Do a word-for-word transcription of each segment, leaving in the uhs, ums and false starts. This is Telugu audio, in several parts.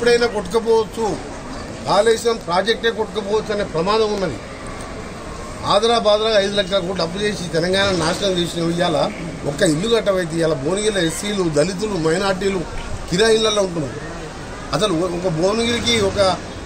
ఎప్పుడైనా కొట్టుకపోవచ్చు, కాళేశ్వరం ప్రాజెక్టే కొట్టుకపోవచ్చు అనే ప్రమాదం ఉన్నది. ఆదరా బాదరా ఐదు లక్షల కోట్లు అప్పు చేసి తెలంగాణ నాశనం చేసిన ఇవాళ ఒక్క ఇల్లు కట్టవైతే ఇవాళ భువనగిరిలో ఎస్సీలు, దళితులు, మైనార్టీలు కిరాయిళ్ళల్లో ఉంటున్నారు. అసలు ఒక భువనగిరికి ఒక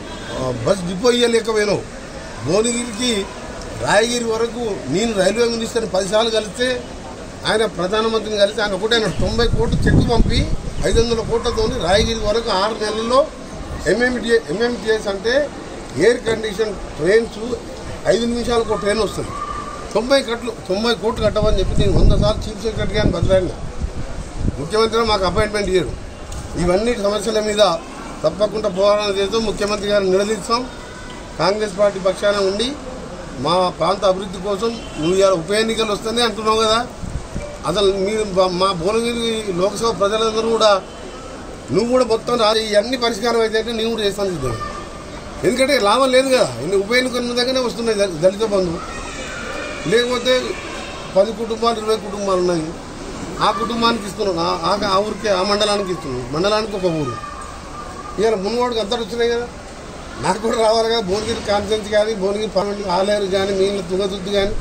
బస్ డిపో ఇవ్వలేకపోయినావు. భువనగిరికి రాయగిరి వరకు నేను రైల్వే మినిస్టర్ని పదిసార్లు కలిస్తే ఆయన ప్రధానమంత్రిని కలిసి ఆయన ఒకటే తొంభై కోట్లు చెక్కు పంపి ఐదు వందల కోట్లతో రాయగిరి వరకు ఆరు నెలల్లో ఎంఎంటీ ఎంఎంటీఎస్ అంటే ఎయిర్ కండిషన్ ట్రైన్స్ ఐదు నిమిషాలకు ఒక ట్రైన్ వస్తుంది. తొంభై కట్లు తొంభై కోట్లు కట్టమని చెప్పి నేను వంద సార్లు చీఫ్ సెక్రటరీ గారిని బదిలాడినా. ముఖ్యమంత్రి మాకు అపాయింట్మెంట్ ఇయ్యరు. ఇవన్నీ సమస్యల మీద తప్పకుండా పోరాటం చేస్తూ ముఖ్యమంత్రి గారిని నిలదీస్తాం. కాంగ్రెస్ పార్టీ పక్షాన ఉండి మా ప్రాంత అభివృద్ధి కోసం నువ్వు ఇవాళ ఉప ఎన్నికలు వస్తుంది అంటున్నావు కదా, అసలు మీరు మా భువనగిరి లోక్సభ ప్రజలందరూ కూడా నువ్వు కూడా మొత్తం రా ఇవన్నీ పరిష్కారం అయితే అంటే నువ్వు కూడా చేస్తాను సిద్ధం. ఎందుకంటే లాభం లేదు కదా, ఇన్ని ఉప ఎన్నికల దగ్గరనే వస్తున్నాయి దళిత బంధువు. లేకపోతే పది కుటుంబాలు ఇరవై కుటుంబాలు ఉన్నాయి, ఆ కుటుంబానికి ఇస్తున్నాను, ఆ ఊరికి ఆ మండలానికి ఇస్తున్నాను, మండలానికి ఒక ఊరు. ఇవాళ మున్వాడికి అంతా వచ్చినాయి కదా, నాకు కూడా రావాలి కదా. భువనగిరి కాన్ఫరెన్స్ కానీ భువనగిరి పార్లమెంట్ ఆలేరు కానీ మిగిలిన తుంగతుద్దు కానీ.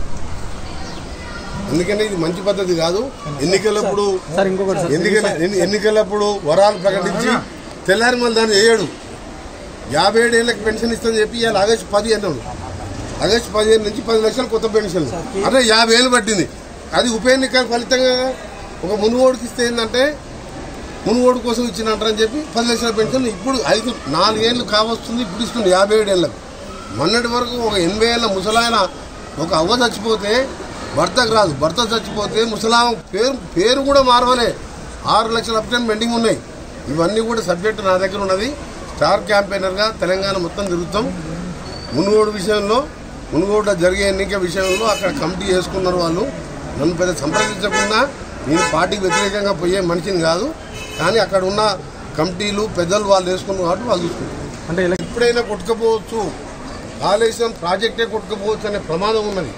అందుకని ఇది మంచి పద్ధతి కాదు. ఎన్నికలప్పుడు ఎన్నికల ఎన్నికలప్పుడు వరాలు ప్రకటించి తెల్లారి మళ్ళీ దాన్ని వేయడు. యాభై ఏడు ఏళ్ళకి పెన్షన్ ఇస్తుందని చెప్పి ఇవాళ ఆగస్టు పదిహేను ఆగస్టు పదిహేను నుంచి పది లక్షలు కొత్త పెన్షన్ అంటే యాభై ఏళ్ళు పట్టింది. అది ఉప ఎన్నికల ఫలితంగా ఒక మునుగోడుకి ఇస్తే ఏంటంటే మునుగోడు కోసం ఇచ్చినట్రని చెప్పి పది లక్షల పెన్షన్ ఇప్పుడు ఐదు నాలుగేళ్ళు కావస్తుంది, ఇప్పుడు ఇస్తుంది యాభై ఏడు ఏళ్ళకు. మొన్నటి వరకు ఒక ఎనభై ఏళ్ళ ముసలాయన ఒక అవ్వ చచ్చిపోతే భర్తకు రాదు, భర్త చచ్చిపోతే ముసలామ పేరు పేరు కూడా మారవలే. ఆరు లక్షల అప్టైన్ పెండింగ్ ఉన్నాయి. ఇవన్నీ కూడా సబ్జెక్టు నా దగ్గర ఉన్నది. స్టార్ క్యాంపెయినర్గా తెలంగాణ మొత్తం తిరుగుతాం. మునుగోడు విషయంలో మునుగోడులో జరిగే ఎన్నిక విషయంలో అక్కడ కమిటీ చేసుకున్నారు వాళ్ళు. నన్ను పెద్ద సంప్రదించకుండా నేను పార్టీకి వ్యతిరేకంగా పోయే మనిషిని కాదు, కానీ అక్కడ ఉన్న కమిటీలు పెద్దలు వాళ్ళు వేసుకున్నారు కాబట్టి వాళ్ళు చూసుకుంటారు. అంటే ఎప్పుడైనా కొట్టుకపోవచ్చు, కాళేశ్వరం ప్రాజెక్టే కొట్టుకపోవచ్చు అనే ప్రమాదం ఉన్నది.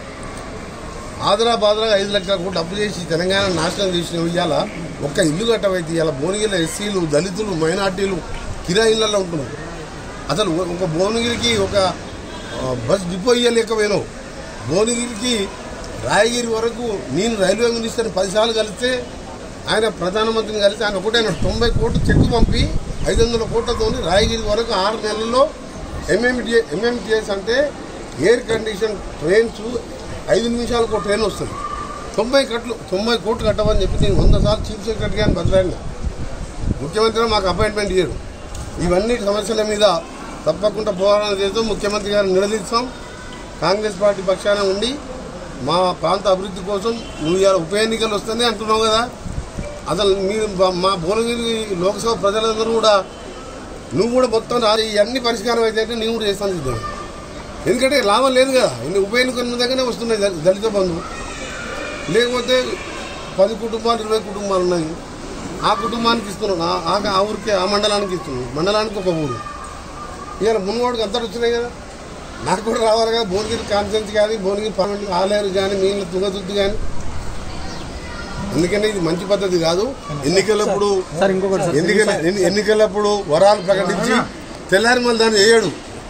ఆదరా బాదరా ఐదు లక్షల కోట్లు అప్పు చేసి తెలంగాణ నాశనం చేసిన ఇవాళ ఒక్క ఇల్లు కట్టవైతే ఇవాళ భువనగిరిలో ఎస్సీలు, దళితులు, మైనార్టీలు కిరాయిళ్ళల్లో ఉంటున్నారు. అసలు ఒక భువనగిరికి ఒక బస్ డిపో ఇవ్వలేకపోయినావు. భువనగిరికి రాయగిరి వరకు నేను రైల్వే మినిస్టర్ని పదిసార్లు కలిస్తే ఆయన ప్రధానమంత్రిని కలిసి ఆయన ఒకటే తొంభై కోట్లు చెక్కు పంపి ఐదు వందల కోట్లతో రాయగిరి వరకు ఆరు నెలల్లో ఎంఎంటీ ఎంఎంటీఎస్ అంటే ఎయిర్ కండిషన్ ట్రైన్స్ ఐదు నిమిషాలకు ఒక ట్రైన్ వస్తుంది. తొంభై కట్లు తొంభై కోట్లు కట్టమని చెప్పి నేను వంద సార్లు చీఫ్ సెక్రటరీ గారిని బదిలాడినా. ముఖ్యమంత్రి మాకు అపాయింట్మెంట్ ఇయ్యరు. ఇవన్నీ సమస్యల మీద తప్పకుండా పోరాటం చేస్తూ ముఖ్యమంత్రి గారిని నిలదీస్తాం. కాంగ్రెస్ పార్టీ పక్షాన ఉండి మా ప్రాంత అభివృద్ధి కోసం నువ్వు ఇవాళ ఉప ఎన్నికలు వస్తుంది అంటున్నావు కదా, అసలు మీరు మా భువనగిరి లోక్సభ ప్రజలందరూ కూడా నువ్వు కూడా మొత్తం రా ఇవన్నీ పరిష్కారం అయితే అంటే నువ్వు కూడా చేస్తాను సిద్ధం. ఎందుకంటే లాభం లేదు కదా, ఇన్ని ఉప ఎన్నికల దగ్గరనే వస్తున్నాయి దళిత బంధువు. లేకపోతే పది కుటుంబాలు ఇరవై కుటుంబాలు ఉన్నాయి, ఆ కుటుంబానికి ఇస్తున్నాను, ఆ ఊరికి ఆ మండలానికి ఇస్తున్నాను, మండలానికి ఒక ఊరు. ఇవాళ మున్వాడికి అంతా వచ్చినాయి కదా, నాకు కూడా రావాలి కదా. భువనగిరి కాన్ఫరెన్స్ కానీ భువనగిరి పార్లమెంట్ ఆలేరు కానీ మిగిలిన తుంగతుద్దు కానీ. అందుకని ఇది మంచి పద్ధతి కాదు. ఎన్నికలప్పుడు ఎన్నికల ఎన్నికలప్పుడు వరాలు ప్రకటించి తెల్లారి మళ్ళీ దాన్ని వేయడు.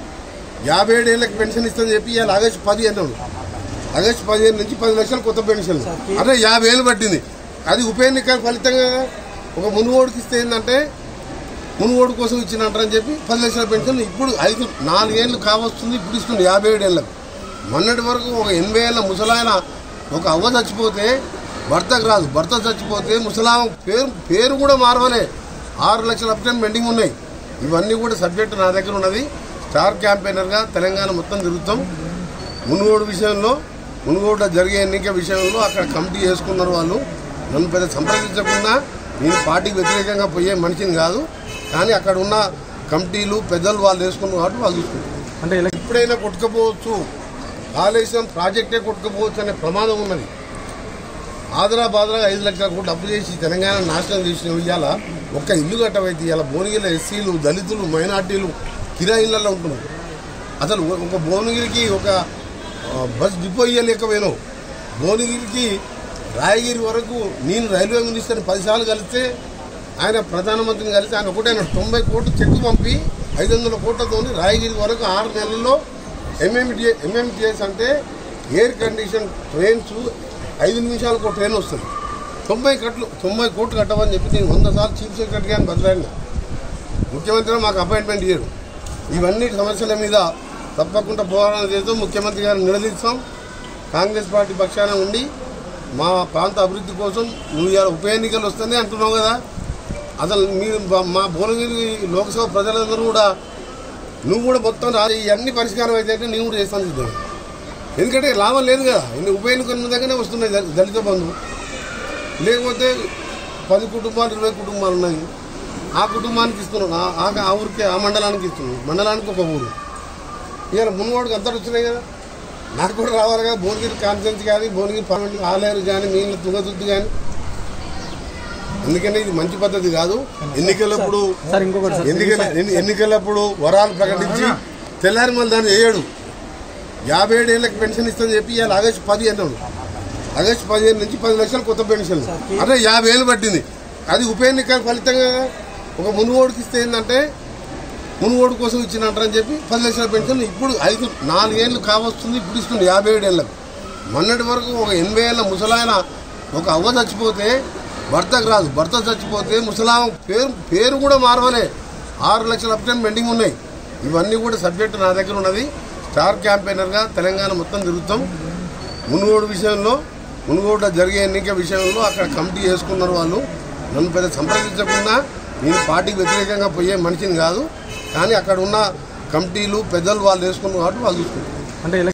యాభై ఏడు ఏళ్ళకి పెన్షన్ ఇస్తుందని చెప్పి ఇవాళ ఆగస్టు పదిహేను ఆగస్టు పదిహేను నుంచి పది లక్షలు కొత్త పెన్షన్ అంటే యాభై ఏళ్ళు పట్టింది. అది ఉప ఎన్నికల ఫలితంగా ఒక మునుగోడుకి ఇస్తే ఏంటంటే మునుగోడు కోసం ఇచ్చినట్రని చెప్పి పది లక్షల పెన్షన్ ఇప్పుడు ఐదు నాలుగేళ్ళు కావస్తుంది, ఇప్పుడు ఇస్తుంది యాభై ఏడు ఏళ్ళకు. మొన్నటి వరకు ఒక ఎనభై ఏళ్ళ ముసలాయన ఒక అవ్వ చచ్చిపోతే భర్తకు రాదు, భర్త చచ్చిపోతే ముసలామ పేరు పేరు కూడా మారవలే. ఆరు లక్షల అప్టైన్ పెండింగ్ ఉన్నాయి. ఇవన్నీ కూడా సబ్జెక్టు నా దగ్గర ఉన్నది. స్టార్ క్యాంపెయినర్గా తెలంగాణ మొత్తం తిరుగుతాం. మునుగోడు విషయంలో మునుగోడులో జరిగే ఎన్నిక విషయంలో అక్కడ కమిటీ చేసుకున్నారు వాళ్ళు. నన్ను పెద్ద సంప్రదించకుండా నేను పార్టీకి వ్యతిరేకంగా పోయే మనిషిని కాదు, కానీ అక్కడ ఉన్న కమిటీలు పెద్దలు వాళ్ళు వేసుకున్నారు కాబట్టి వాళ్ళు చూసుకుంటారు. అంటే ఎప్పుడైనా కొట్టుకపోవచ్చు, కాళేశ్వరం ప్రాజెక్టే కొట్టుకపోవచ్చు అనే ప్రమాదం ఉన్నది. ఆదరా బాదరా ఐదు లక్షల కోట్లు అప్పు చేసి తెలంగాణ నాశనం చేసిన ఇవాళ ఒక్క ఇల్లు కట్టవైతే ఇవాళ భువనగిరిలో ఎస్సీలు, దళితులు, మైనార్టీలు కిరాయిళ్ళల్లో ఉంటున్నారు. అసలు ఒక భువనగిరికి ఒక బస్ డిపో ఇవ్వలేకపోయినావు. భువనగిరికి రాయగిరి వరకు నేను రైల్వే మినిస్టర్ని పదిసార్లు కలిస్తే ఆయన ప్రధానమంత్రిని కలిసి ఆయన ఒకటే తొంభై కోట్లు చెక్కు పంపి ఐదు వందల కోట్లతో రాయగిరి వరకు ఆరు నెలల్లో ఎంఎంటీ ఎంఎంటీఎస్ అంటే ఎయిర్ కండిషన్ ట్రైన్స్ ఐదు నిమిషాలకు ఒక ట్రైన్ వస్తుంది. తొంభై కట్లు తొంభై కోట్లు కట్టమని చెప్పి నేను వంద సార్లు చీఫ్ సెక్రటరీ గారిని బదిలాడినా. ముఖ్యమంత్రి మాకు అపాయింట్మెంట్ ఇయ్యరు. ఇవన్నీ సమస్యల మీద తప్పకుండా పోరాటం చేస్తాం. ముఖ్యమంత్రి గారిని నిలదీస్తాం. కాంగ్రెస్ పార్టీ పక్షాన ఉండి మా ప్రాంత అభివృద్ధి కోసం నువ్వు ఇవాళ ఉప ఎన్నికలు వస్తుంది అంటున్నావు కదా, అసలు మీరు మా భువనగిరి లోక్సభ ప్రజలందరూ కూడా నువ్వు కూడా మొత్తం రాజు ఇవన్నీ పరిష్కారం అయితే నేను కూడా చేస్తాను సిద్ధం. ఎందుకంటే లాభం లేదు కదా, ఇన్ని ఉప ఎన్నికల దగ్గరనే వస్తున్నాయి దళిత బంధు. లేకపోతే పది కుటుంబాలు ఇరవై కుటుంబాలు ఉన్నాయి, ఆ కుటుంబానికి ఇస్తున్నాను, ఆ ఊరికి ఆ మండలానికి ఇస్తున్నాను, మండలానికి ఒక ఊరు. ఇవాళ మున్వాడికి అంతటి వచ్చినాయి కదా, నాకు కూడా రావాలి కదా. భువనగిరి కాన్ఫరెన్స్ కానీ భువనగిరి పార్లమెంట్ ఆలేరు కానీ నీళ్ళ తుంగతుద్దు కానీ. అందుకని ఇది మంచి పద్ధతి కాదు. ఎన్నికలప్పుడు ఎన్నికల ఎన్నికలప్పుడు వరాలు ప్రకటించి తెల్లారి మళ్ళీ దాన్ని వేయడు. యాభై ఏడు ఏళ్ళకి పెన్షన్ ఇస్తుందని చెప్పి ఇవాళ ఆగస్టు పది అన్నాడు. ఆగస్టు పదిహేను నుంచి పది లక్షలు కొత్త పెన్షన్లు అంటే యాభై ఏళ్ళు పట్టింది. అది ఉప ఎన్నికల ఫలితంగా ఒక మునుగోడుకి ఇస్తే ఏంటంటే మునుగోడు కోసం ఇచ్చినట్టని చెప్పి పది లక్షల పెన్షన్ ఇప్పుడు ఐదు నాలుగేళ్ళు కావస్తుంది. ఇప్పుడు ఇస్తుంది యాభై ఏడు ఏళ్ళకు. మొన్నటి వరకు ఒక ఎనభై ఏళ్ళ ముసలాయన ఒక అవ్వ చచ్చిపోతే భర్తకు రాదు, భర్త చచ్చిపోతే ముసలాం పేరు పేరు కూడా మారవలే. ఆరు లక్షల అప్టైన్ పెండింగ్ ఉన్నాయి. ఇవన్నీ కూడా సబ్జెక్టు నా దగ్గర ఉన్నది. స్టార్ క్యాంపెయినర్గా తెలంగాణ మొత్తం తిరుగుతాం. మునుగోడు విషయంలో మునుగోడులో జరిగే ఎన్నిక విషయంలో అక్కడ కమిటీ చేసుకున్నారు వాళ్ళు. నన్ను పెద్ద సంప్రదించకుండా నేను పార్టీకి వ్యతిరేకంగా పోయే మనిషిని కాదు, కానీ అక్కడ ఉన్న కమిటీలు పెద్దలు వాళ్ళు వేసుకున్నారు కాబట్టి వాళ్ళు చూసుకుంటారు. అంటే